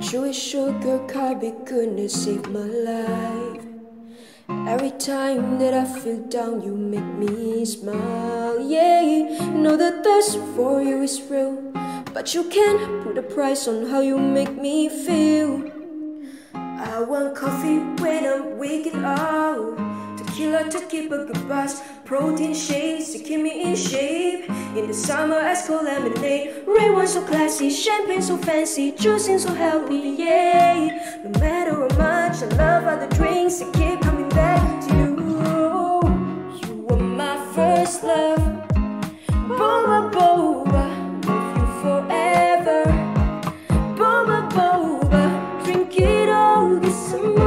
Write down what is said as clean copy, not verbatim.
Chewy sugar coffee couldn't save my life. Every time that I feel down, you make me smile. Yeah, know that thirst for you is real, but you can't put a price on how you make me feel. I want coffee when I'm waking up, tequila to keep a good buzz, protein shakes to keep me in shape. In the summer, ice cold lemonade, red wine so classy, champagne so fancy, juicing so healthy. Yeah, no matter how much I love other drinks, I keep coming back to you. You were my first love. Boba, boba, with you forever. Boba, boba, drink it all this summer.